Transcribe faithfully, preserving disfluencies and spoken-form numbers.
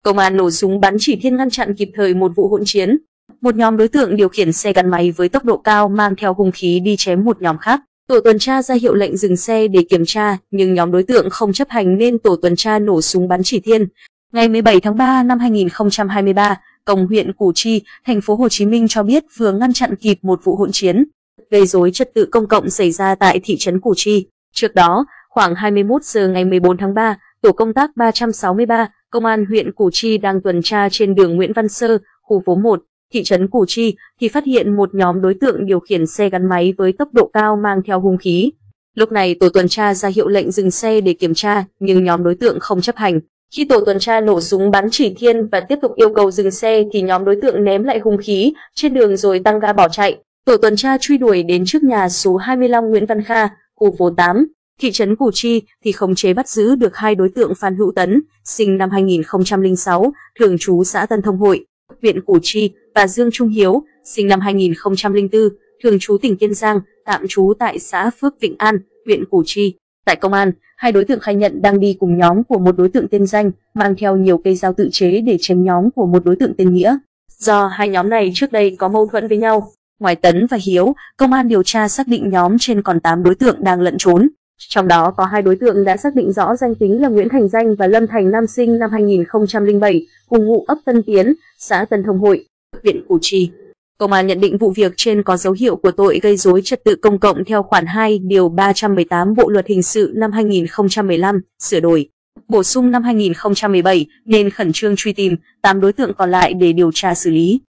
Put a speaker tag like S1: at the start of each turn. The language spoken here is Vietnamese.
S1: Công an nổ súng bắn chỉ thiên ngăn chặn kịp thời một vụ hỗn chiến. Một nhóm đối tượng điều khiển xe gắn máy với tốc độ cao mang theo hung khí đi chém một nhóm khác. Tổ tuần tra ra hiệu lệnh dừng xe để kiểm tra, nhưng nhóm đối tượng không chấp hành nên tổ tuần tra nổ súng bắn chỉ thiên. Ngày mười bảy tháng ba năm hai nghìn không trăm hai mươi ba, Công huyện Củ Chi, thành phố Hồ Chí Minh cho biết vừa ngăn chặn kịp một vụ hỗn chiến gây rối trật tự công cộng xảy ra tại thị trấn Củ Chi. Trước đó, khoảng hai mươi mốt giờ ngày mười bốn tháng ba, tổ công tác ba trăm sáu mươi ba, Công an huyện Củ Chi đang tuần tra trên đường Nguyễn Văn Sơ, khu phố một, thị trấn Củ Chi thì phát hiện một nhóm đối tượng điều khiển xe gắn máy với tốc độ cao mang theo hung khí. Lúc này tổ tuần tra ra hiệu lệnh dừng xe để kiểm tra, nhưng nhóm đối tượng không chấp hành. Khi tổ tuần tra nổ súng bắn chỉ thiên và tiếp tục yêu cầu dừng xe thì nhóm đối tượng ném lại hung khí trên đường rồi tăng ga bỏ chạy. Tổ tuần tra truy đuổi đến trước nhà số hai mươi lăm Nguyễn Văn Kha, khu phố tám, thị trấn Củ Chi thì khống chế bắt giữ được hai đối tượng Phan Hữu Tấn, sinh năm hai nghìn không trăm lẻ sáu, thường trú xã Tân Thông Hội, huyện Củ Chi, và Dương Trung Hiếu, sinh năm hai nghìn không trăm lẻ bốn, thường trú tỉnh Kiên Giang, tạm trú tại xã Phước Vĩnh An, huyện Củ Chi. Tại công an, hai đối tượng khai nhận đang đi cùng nhóm của một đối tượng tên Danh, mang theo nhiều cây dao tự chế để chém nhóm của một đối tượng tên Nghĩa. Do hai nhóm này trước đây có mâu thuẫn với nhau, ngoài Tấn và Hiếu, công an điều tra xác định nhóm trên còn tám đối tượng đang lẩn trốn. Trong đó có hai đối tượng đã xác định rõ danh tính là Nguyễn Thành Danh và Lâm Thành Nam, sinh năm hai nghìn không trăm lẻ bảy, cùng ngụ ấp Tân Tiến, xã Tân Thông Hội, huyện Củ Chi. Công an nhận định vụ việc trên có dấu hiệu của tội gây rối trật tự công cộng theo khoản hai điều ba trăm mười tám Bộ luật hình sự năm hai nghìn không trăm mười lăm, sửa đổi, bổ sung năm hai nghìn không trăm mười bảy nên khẩn trương truy tìm tám đối tượng còn lại để điều tra xử lý.